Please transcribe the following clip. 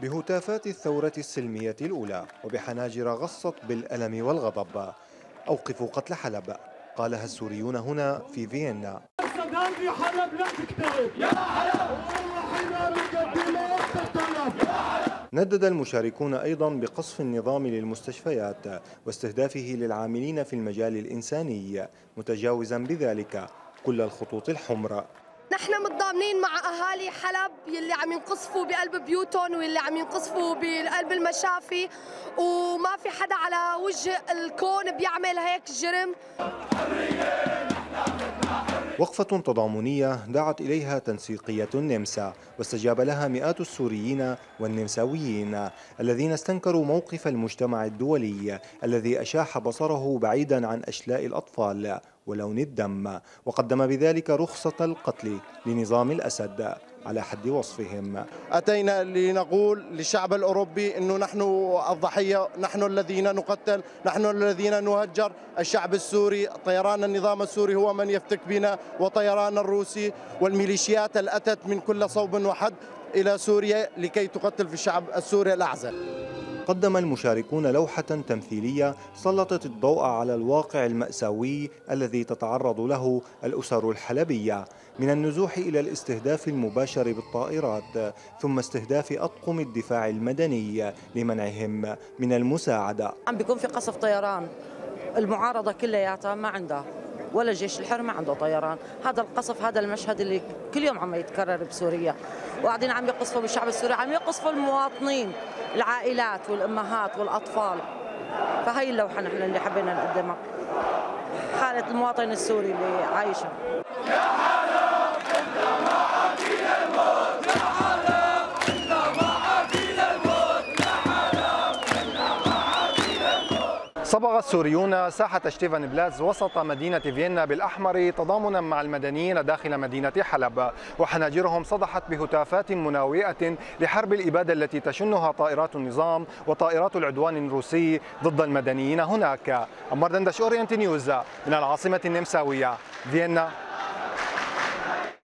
بهتافات الثورة السلمية الأولى وبحناجر غصت بالألم والغضب: أوقفوا قتل حلب، قالها السوريون هنا في فيينا. هذه حلب لا تكترث يا حلب، والرحينا بنقدمها وقت. ندد المشاركون أيضا بقصف النظام للمستشفيات واستهدافه للعاملين في المجال الإنساني، متجاوزا بذلك كل الخطوط الحمر. نحن متضامنين مع أهالي حلب يلي عم ينقصفوا بقلب بيوتهم واللي عم ينقصفوا بقلب المشافي، وما في حدا على وجه الكون بيعمل هيك جرم. وقفة تضامنية دعت إليها تنسيقية النمسا، واستجاب لها مئات السوريين والنمساويين الذين استنكروا موقف المجتمع الدولي الذي أشاح بصره بعيدا عن أشلاء الأطفال ولون الدم، وقدم بذلك رخصة القتل لنظام الأسد على حد وصفهم. أتينا لنقول للشعب الأوروبي أنه نحن الضحية، نحن الذين نقتل، نحن الذين نهجر. الشعب السوري، طيران النظام السوري هو من يفتك بنا، وطيران الروسي والميليشيات اللي أتت من كل صوب وحد إلى سوريا لكي تقتل في الشعب السوري الأعزل. قدم المشاركون لوحة تمثيلية سلطت الضوء على الواقع المأساوي الذي تتعرض له الأسر الحلبية، من النزوح إلى الاستهداف المباشر بالطائرات، ثم استهداف أطقم الدفاع المدني لمنعهم من المساعدة. عم بيكون في قصف طيران، المعارضة كلياتها ما عندها، ولا جيش الحر ما عنده طيران. هذا القصف، هذا المشهد اللي كل يوم عم يتكرر بسوريا، وقاعدين عم يقصفوا بالشعب السوري، عم يقصفوا المواطنين، العائلات والأمهات والأطفال. فهي اللوحة نحن اللي حبينا نقدمها، حالة المواطن السوري اللي عايشة. صبغ السوريون ساحة شتيفان بلاز وسط مدينة فيينا بالأحمر تضامنا مع المدنيين داخل مدينة حلب، وحناجرهم صدحت بهتافات مناوئة لحرب الإبادة التي تشنها طائرات النظام وطائرات العدوان الروسي ضد المدنيين هناك. أمار دندش، أورينت نيوز من العاصمة النمساوية فيينا.